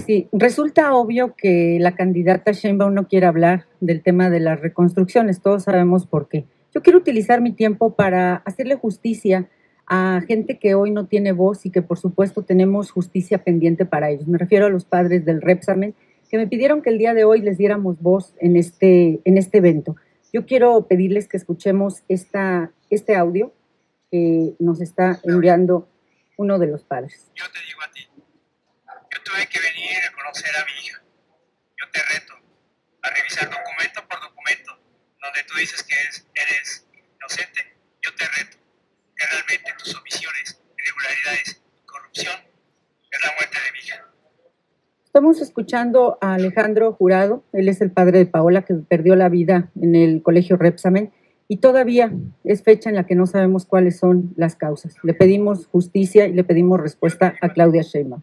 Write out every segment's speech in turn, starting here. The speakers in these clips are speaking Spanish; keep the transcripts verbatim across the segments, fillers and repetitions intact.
Sí, resulta obvio que la candidata Sheinbaum no quiere hablar del tema de las reconstrucciones, todos sabemos por qué. Yo quiero utilizar mi tiempo para hacerle justicia a gente que hoy no tiene voz y que por supuesto tenemos justicia pendiente para ellos. Me refiero a los padres del Repsamen, que me pidieron que el día de hoy les diéramos voz en este, en este evento. Yo quiero pedirles que escuchemos esta, este audio que nos está enviando uno de los padres. Yo te digo a ti, yo tuve que venir a conocer a mi hija. Yo te reto a revisar documento por documento, donde tú dices que eres, eres inocente. Yo te reto que realmente tus omisiones, irregularidades, corrupción es la muerte de mi hija. Estamos escuchando a Alejandro Jurado, él es el padre de Paola que perdió la vida en el colegio Repsamen y todavía es fecha en la que no sabemos cuáles son las causas. Le pedimos justicia y le pedimos respuesta a Claudia Sheinbaum.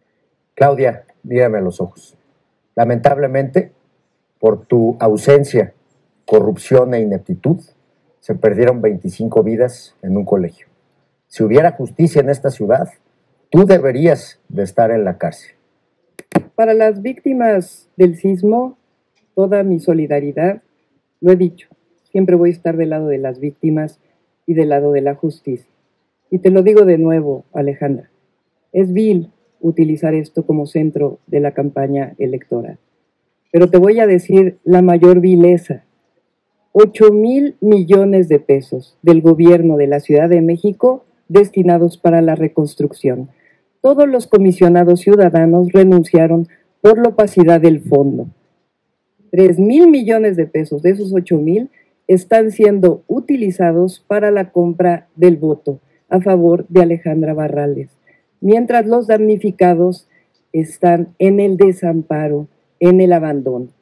Claudia, mírame a los ojos. Lamentablemente, por tu ausencia, corrupción e ineptitud, se perdieron veinticinco vidas en un colegio. Si hubiera justicia en esta ciudad, tú deberías de estar en la cárcel. Para las víctimas del sismo, toda mi solidaridad, lo he dicho, siempre voy a estar del lado de las víctimas y del lado de la justicia. Y te lo digo de nuevo, Alejandra, es vil utilizar esto como centro de la campaña electoral. Pero te voy a decir la mayor vileza. ocho mil millones de pesos del gobierno de la Ciudad de México destinados para la reconstrucción. Todos los comisionados ciudadanos renunciaron por la opacidad del fondo. tres mil millones de pesos de esos ocho mil están siendo utilizados para la compra del voto a favor de Alejandra Barrales, mientras los damnificados están en el desamparo, en el abandono.